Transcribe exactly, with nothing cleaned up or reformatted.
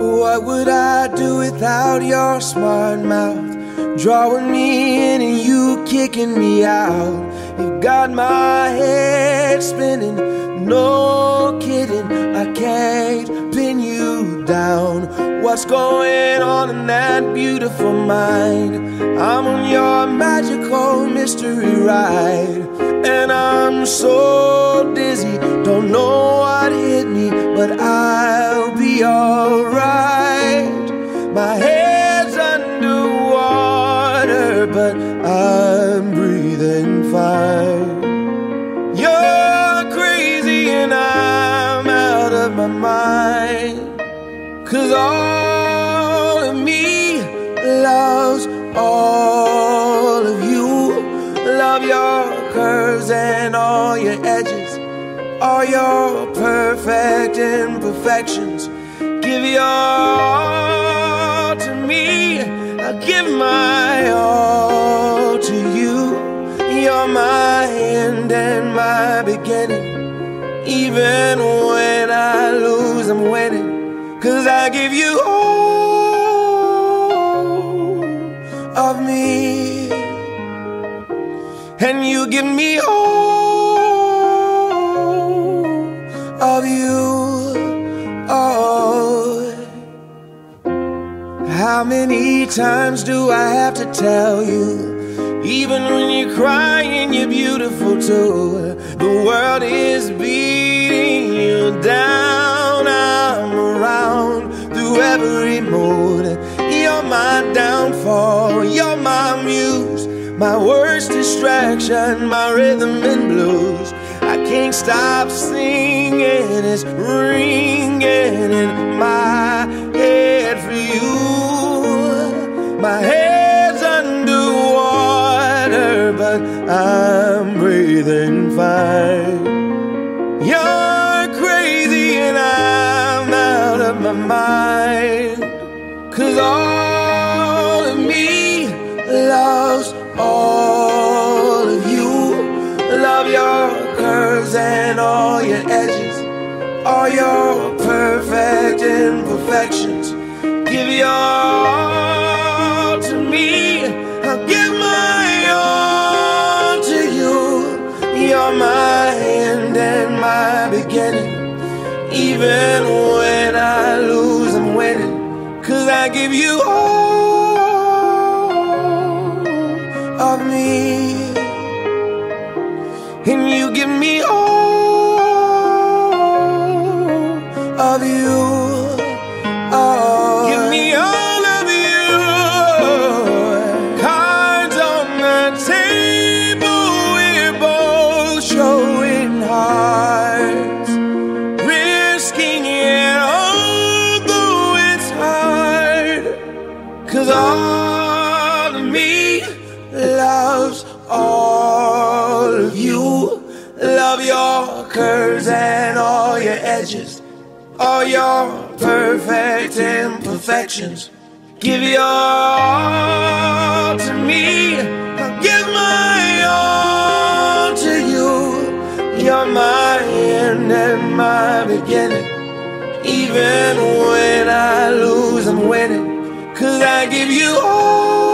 What would I do without your smart mouth? Drawing me in and you kicking me out. You've got my head spinning, no kidding. I can't pin you down. What's going on in that beautiful mind? I'm on your magical mystery ride, and I'm so dizzy, don't know what hit me, but I'll be alright. My head's underwater, but I'm breathing fine. You're crazy and I'm out of my mind, 'cause all of me loves all of you. Love your curves and all your edges, all your perfect imperfections. Give your all to me, I'll give my all to you. You're my end and my beginning. Even when I lose, I'm winning, 'cause I give you all of me, and you give me all of you. Oh, how many times do I have to tell you? Even when you're crying, you're beautiful too. The world is beating you down. I'm around through every mood. You're my downfall, you're my muse, my worst distraction, my rhythm and blues. I can't stop singing, it's ringing in my head for you. My head's underwater, but I'm breathing fine. You're crazy and I'm out of my mind, 'cause all of me loves all of you. Love your curves and all your edges, all your perfect imperfections. Give your all to me, I'll give my all to you. You're my end and my beginning. Even when I lose, I'm winning, 'cause I give you all of me, and you give me all of you. Oh, give me all of you. Cards on the table, we're both showing hearts, risking it although it's hard, 'cause all of me loves all of you. Love your curves and all your edges, all your perfect imperfections. Give your all to me, I'll give my all to you. You're my end and my beginning. Even when I lose, I'm winning, 'cause I give you all